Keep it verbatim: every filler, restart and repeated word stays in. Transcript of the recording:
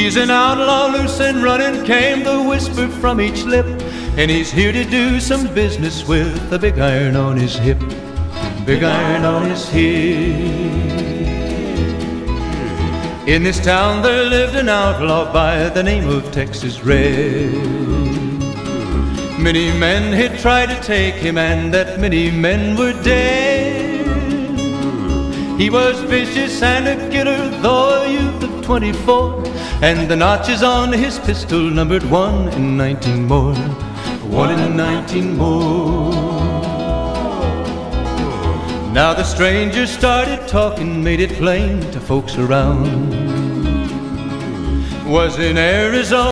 He's an outlaw loose and running, came the whisper from each lip, and he's here to do some business with a big iron on his hip. Big iron on his hip. In this town there lived an outlaw by the name of Texas Red. Many men had tried to take him, and that many men were dead. He was vicious and a killer, though a youth of twenty-four, and the notches on his pistol numbered one in nineteen more. One in nineteen more. Now the stranger started talking, made it plain to folks around. Was in Arizona.